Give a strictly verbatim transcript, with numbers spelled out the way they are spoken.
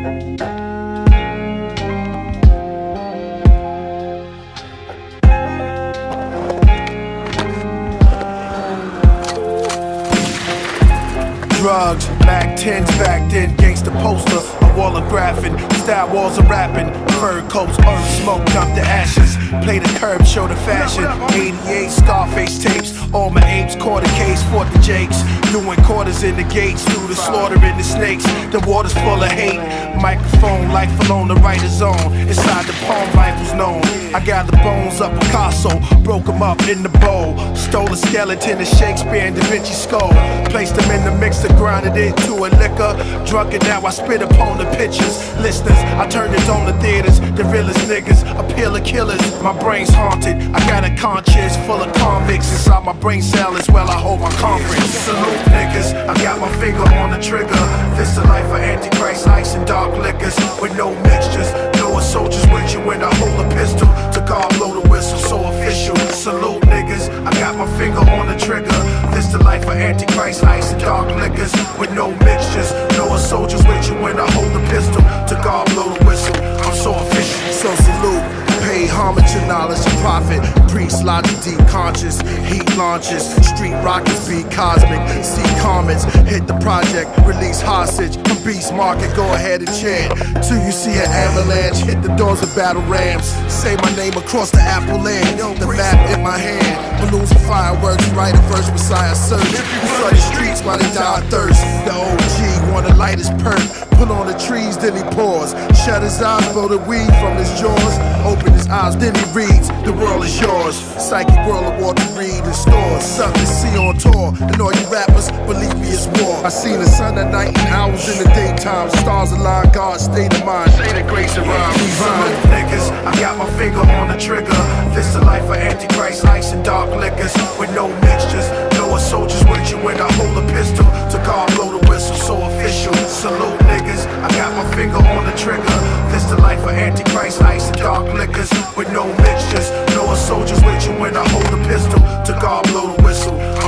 Drugs, Mac tens back then, gangsta poster, a wall of graphing, style walls of rapping, fur coats, earth smoke, dump the ashes, play the curb, show the fashion, eighty-eight Scarface tapes, all my apes, caught a case, fought the Jakes, doing quarters in the gates, through the slaughter in the snakes, the water's full of hate, microphone, life alone, the writer's on, inside the palm rifles known, I got the bones of Picasso, broke them up in the bowl, stole a skeleton of Shakespeare and Da Vinci skull, placed them in the mixer, grinded it to a liquor, drunk, and now I spit upon the pictures. Listeners, I turned it on the theaters, the realest niggas, appeal of killers. My brain's haunted, I got a conscience full of convicts inside my brain cell as well. I hold my conference. Salute niggas, I got my finger on the trigger. This the life of Antichrist, ice and dark liquors with no mixtures. No soldiers with you when I hold a pistol. To God blow the whistle, so official. Salute niggas, I got my finger on the trigger. This the life of Antichrist, ice and dark liquors with no mixtures. No soldiers with you when I hold the pistol. To God blow the whistle, I'm so official. So salute, pay homage to knowledge and profit. Priest logic deep conscious, heat launches, street rockets be cosmic. See comments, hit the project, release hostage. From Beast Market, go ahead and chant. Till you see an avalanche, hit the doors of battle rams. Say my name across the Apple land, the map in my hand. Balloons and fireworks, right at first Messiah search. We saw the streets while they died thirst. The O G wanna light his perk. Put on the trees, then he pours. Shut his eyes, blow the weed from his jaws. Open his eyes, then he reads. The world is yours. Psychic world of Walter Reed in stores. Something to see on tour. And all you rappers, believe me, it's war. I seen the sun at night and hours in the daytime. Stars align, God's state of mind. Say the grace of rhyme. Salute niggas, I got my finger on the trigger. This the life of Antichrist, ice and dark liquors with no mixtures. No soldiers with you when I hold a pistol. To God blow the whistle, so official. Salute niggas, I got my finger on the trigger. This the life of Antichrist, ice and dark liquors with no mixtures. No soldiers with you when I hold a pistol. To God blow the whistle.